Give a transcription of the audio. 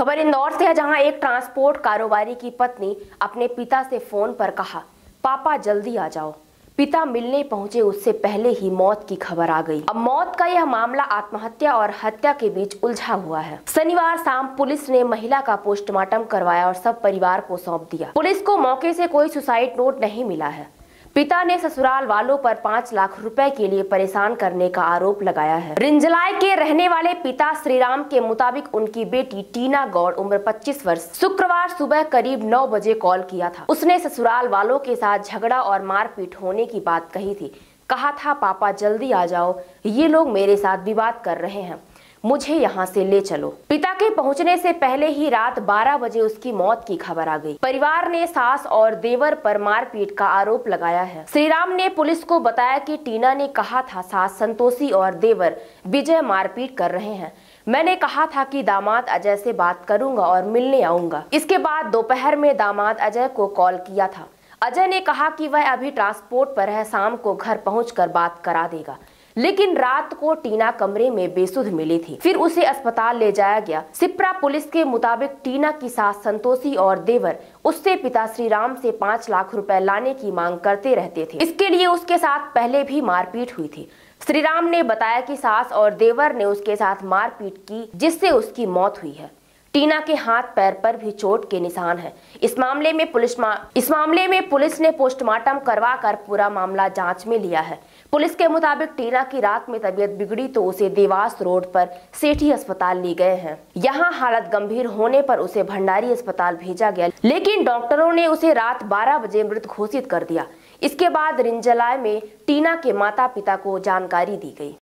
खबर इंदौर से है, जहां एक ट्रांसपोर्ट कारोबारी की पत्नी अपने पिता से फोन पर कहा, पापा जल्दी आ जाओ। पिता मिलने पहुंचे उससे पहले ही मौत की खबर आ गई। अब मौत का यह मामला आत्महत्या और हत्या के बीच उलझा हुआ है। शनिवार शाम पुलिस ने महिला का पोस्टमार्टम करवाया और सब परिवार को सौंप दिया। पुलिस को मौके से कोई सुसाइड नोट नहीं मिला है। पिता ने ससुराल वालों पर 5 लाख रुपए के लिए परेशान करने का आरोप लगाया है। रिंजलाई के रहने वाले पिता श्रीराम के मुताबिक उनकी बेटी टीना गौड़ उम्र 25 वर्ष शुक्रवार सुबह करीब 9 बजे कॉल किया था। उसने ससुराल वालों के साथ झगड़ा और मारपीट होने की बात कही थी। कहा था, पापा जल्दी आ जाओ, ये लोग मेरे साथ विवाद कर रहे हैं, मुझे यहाँ से ले चलो। पिता के पहुंचने से पहले ही रात 12 बजे उसकी मौत की खबर आ गई। परिवार ने सास और देवर पर मारपीट का आरोप लगाया है। श्रीराम ने पुलिस को बताया कि टीना ने कहा था, सास संतोषी और देवर विजय मारपीट कर रहे हैं। मैंने कहा था कि दामाद अजय से बात करूंगा और मिलने आऊंगा। इसके बाद दोपहर में दामाद अजय को कॉल किया था। अजय ने कहा कि वह अभी ट्रांसपोर्ट पर है, शाम को घर पहुंचकर बात करा देगा। लेकिन रात को टीना कमरे में बेसुध मिली थी। फिर उसे अस्पताल ले जाया गया। सिप्रा पुलिस के मुताबिक टीना की सास संतोषी और देवर उससे पिता श्रीराम से 5 लाख रुपए लाने की मांग करते रहते थे। इसके लिए उसके साथ पहले भी मारपीट हुई थी। श्रीराम ने बताया कि सास और देवर ने उसके साथ मारपीट की, जिससे उसकी मौत हुई है। टीना के हाथ पैर पर भी चोट के निशान हैं। इस मामले में पुलिस ने पोस्टमार्टम करवाकर पूरा मामला जांच में लिया है। पुलिस के मुताबिक टीना की रात में तबीयत बिगड़ी तो उसे देवास रोड पर सेठी अस्पताल ले गए हैं। यहां हालत गंभीर होने पर उसे भंडारी अस्पताल भेजा गया, लेकिन डॉक्टरों ने उसे रात 12 बजे मृत घोषित कर दिया। इसके बाद रिंजलाई में टीना के माता पिता को जानकारी दी गई।